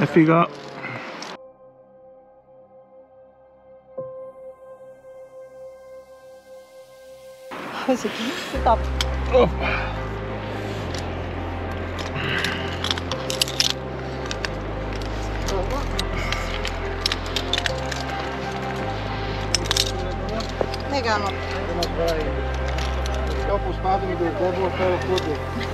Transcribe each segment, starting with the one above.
Έφυγα. Δεν κάνω. Δεν μας βράει. Όπως πάθει με τον κόμπο, φέρω φούτο.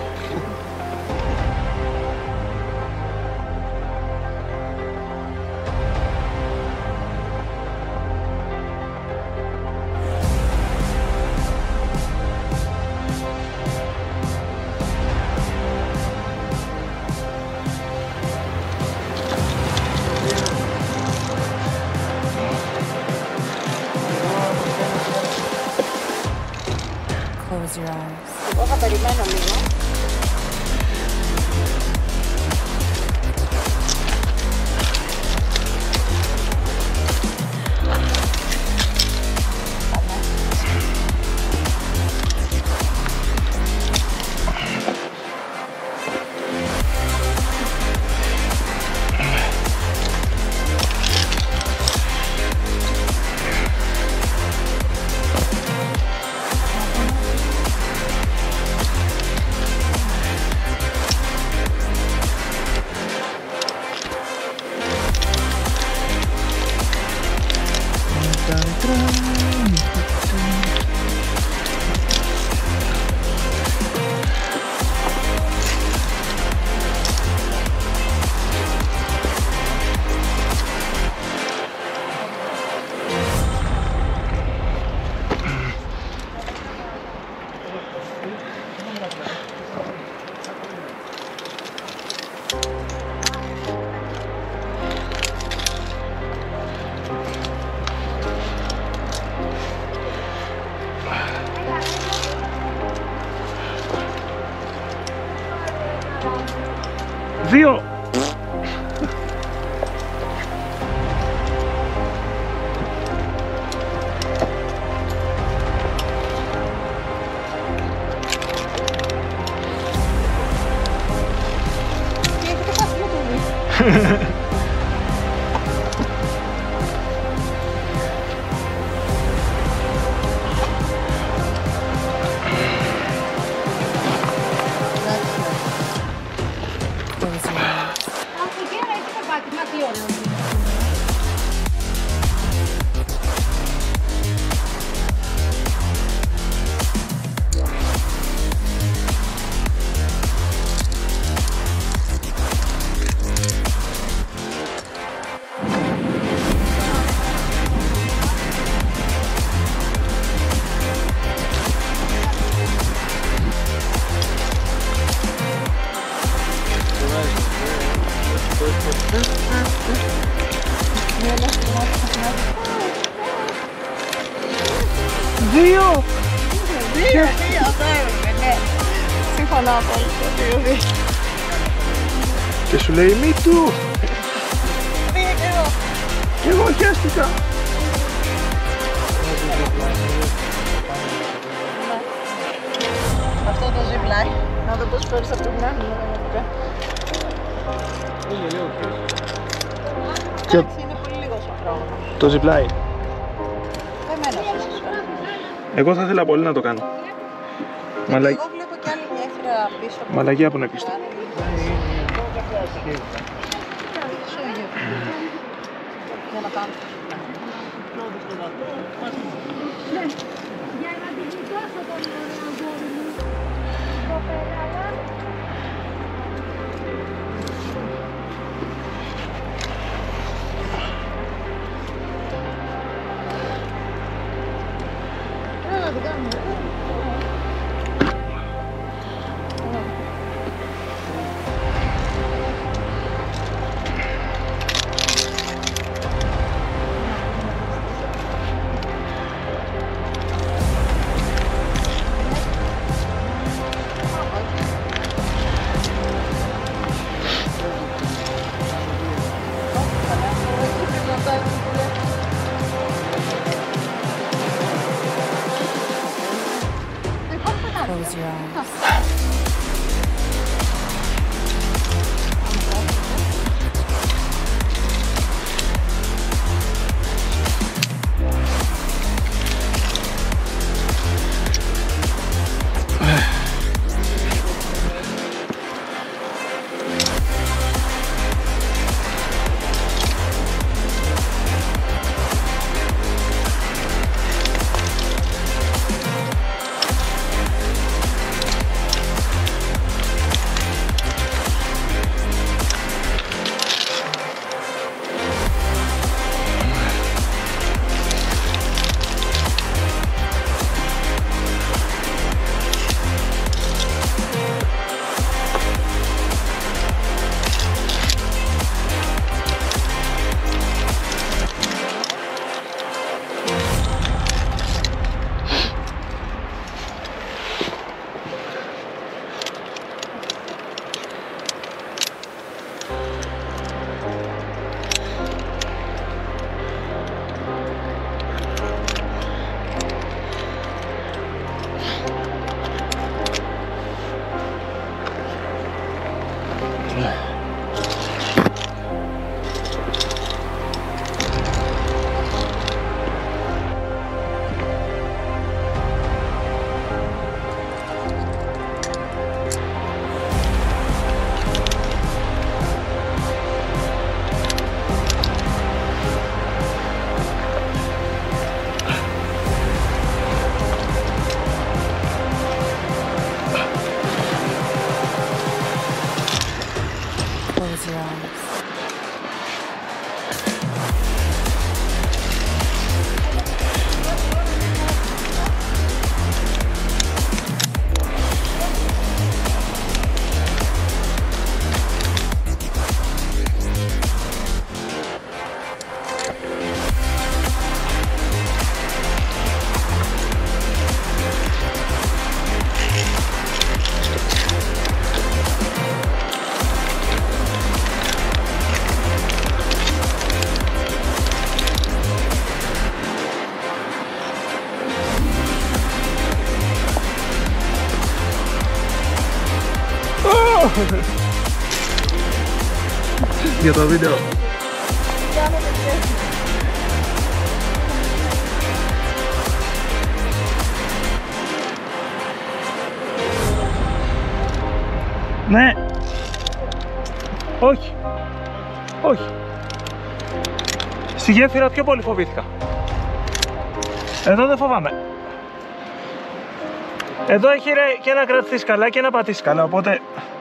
Close your eyes. Εγώ θα περιμένω λίγο. Δύο. Τι έχετε χάσει με το λύση. Close your eyes. Αυτό και ένα έχει πάτημα, τι ωραίο. Δύο. Δύο, αυτό έπρεπε, ναι. Συμφωνώ απόλυτα. Δύο. Και σου λέει μη του. Πήγα και εγώ. Και εγώ χαίστηκα. Αυτό το zipline. Να το πώς φέρεις από την άλλη. Και Εντάξει, είναι πολύ λίγος ο χρόνος. το zipline. Εμένα σας φέρνω. Εγώ θα ήθελα πολύ να το κάνω. Εγώ βλέπω κι άλλη μια έφυρα πίσω. Μαλακία που είναι κλειστό. Για να κάνω. Για να την γλιτώσω τον αγόρι μου. Το πέρα. Έλα, την κάνουμε. eyes. Για το βίντεο. Ναι. Όχι. Όχι. Στη γέφυρα πιο πολύ φοβήθηκα. Εδώ δεν φοβάμαι. Εδώ έχει ρε, και να κρατηθείς καλά και να πατήσεις καλά, οπότε...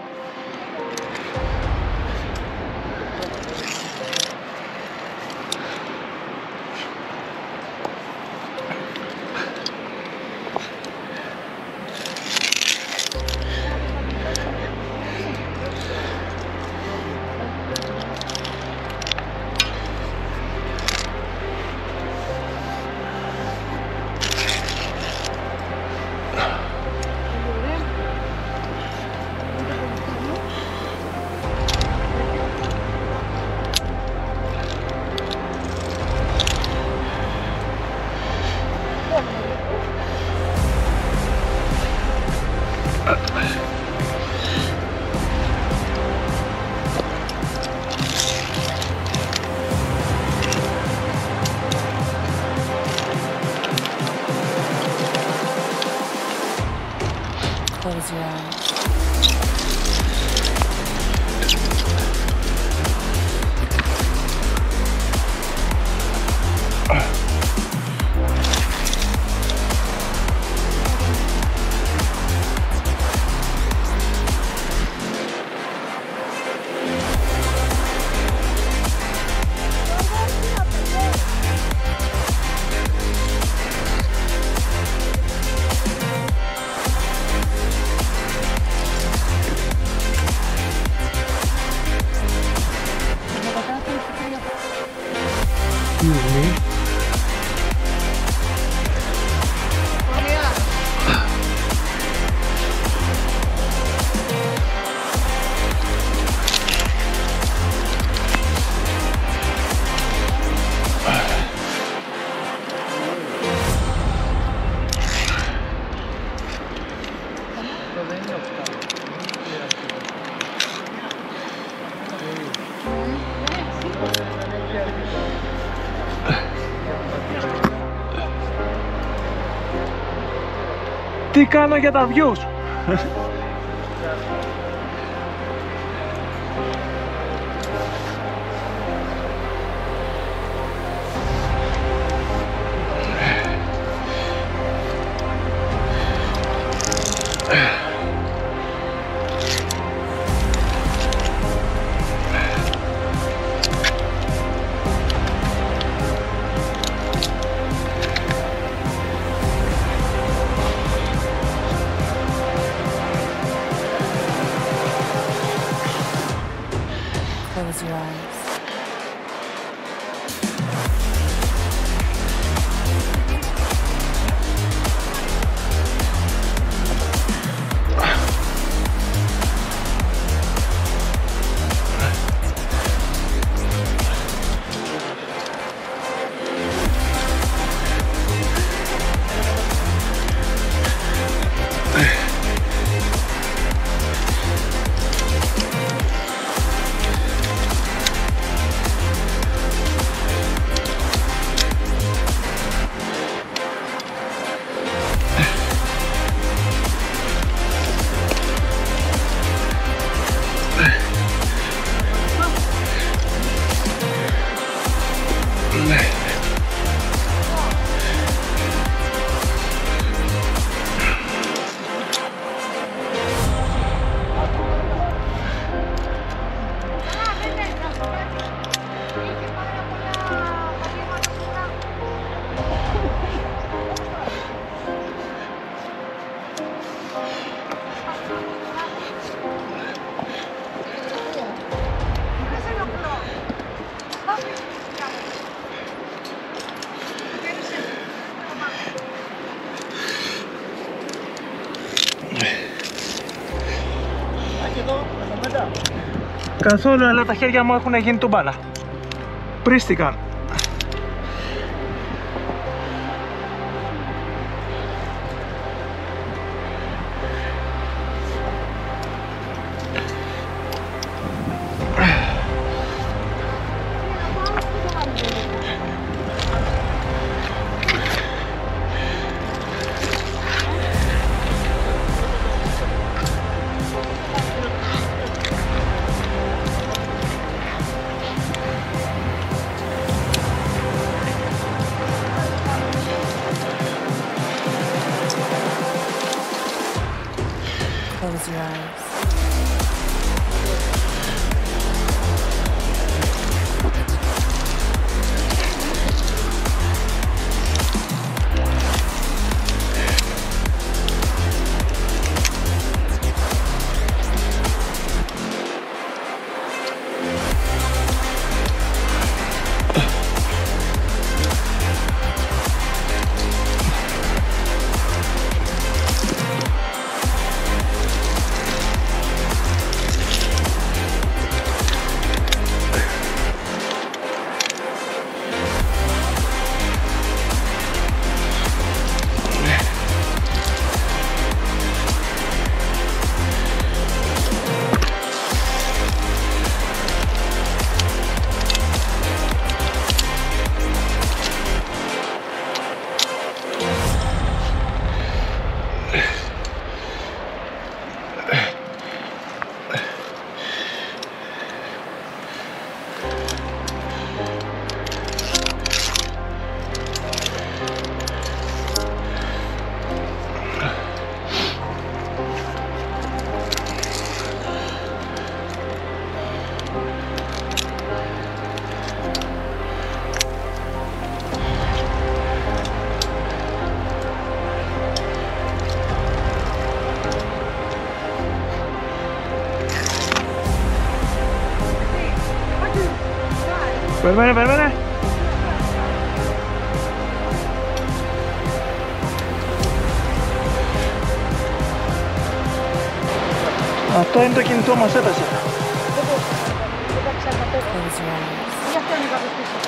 Close your eyes. Τι κάνω για τα views. Close your eyes. Είχε πάρα πολλά πατήματα του βράχου. Δεν σε ενοχλώ. Όχι. Καθόλου, αλλά τα χέρια μου έχουν γίνει τουμπάλα. Πρίστηκαν. Close your eyes. Περίμενε, περίμενε. Αυτό είναι το κινητό μας, έπεσε. Close your eyes.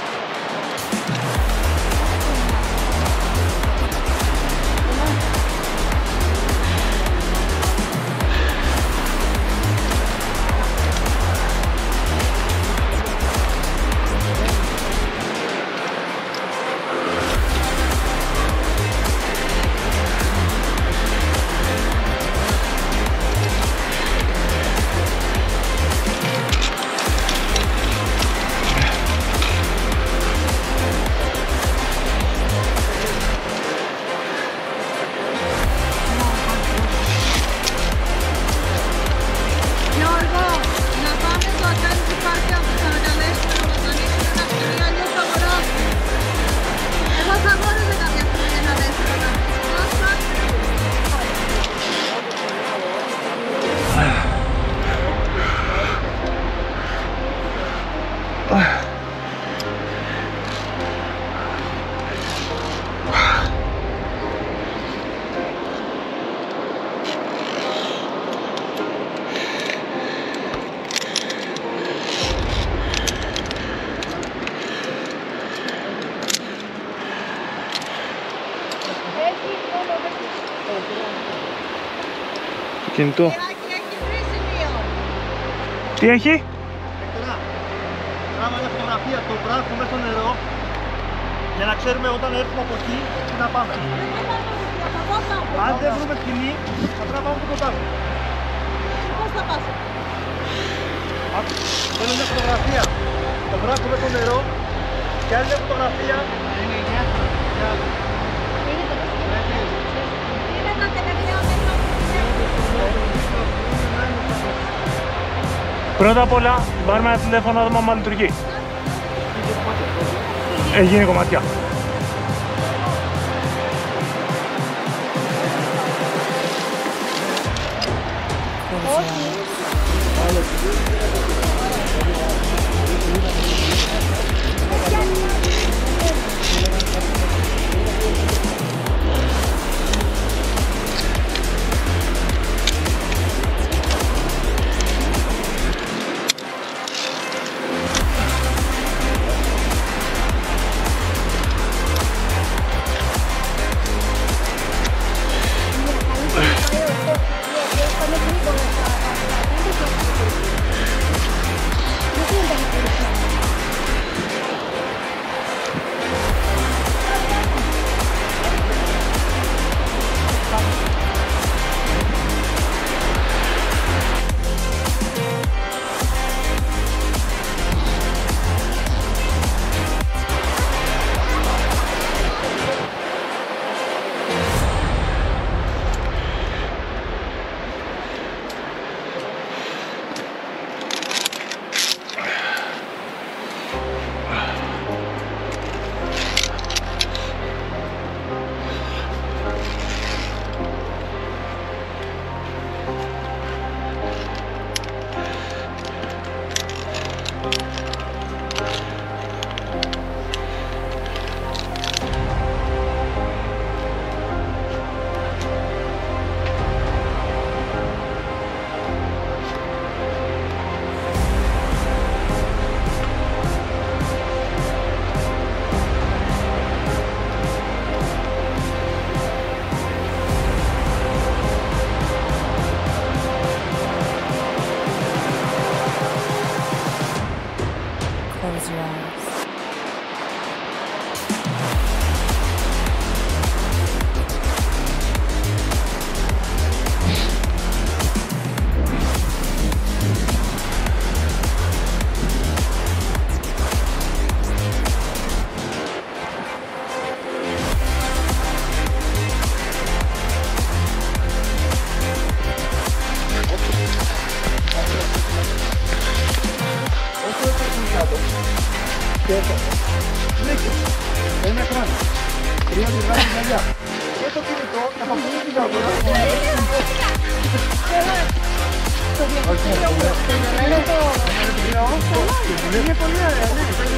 Γιώργο, να πάμε στο Adventure Park που θα με καλέσουμε να μετανύσουμε ένα σκηνή, αλλιώς θα αγοράσω. Εγώ θα αγόραζα κάποια στιγμή ένα δεύτερο. Το κινητό. Έχει τρεις σημείο. Τι έχει? Άμα είναι φωτογραφία το βράχο μέσα στο νερό, για να ξέρουμε όταν έρθουμε από εκεί τι να πάμε. Αν δεν βρούμε σκηνή, θα πρέπει να πάμε από κοντά. Πώς θα πας? Θέλω μια φωτογραφία. Το βράχο μέσα στο νερό και άλλη μια φωτογραφία. Είναι τα τελευταία μέτρα που πιστεύω. Πρώτα απ' όλα, πάρουμε ένα τηλέφωνο να δούμε άμα λειτουργεί. Έγινε κομματιά. Close your eyes. Close your eyes. Ένα κράνο. 3 γραμμάρια μαλλιά. Και το κινητό θα παπούσει την καβούρα. Είναι πολύ ωραία, ναι.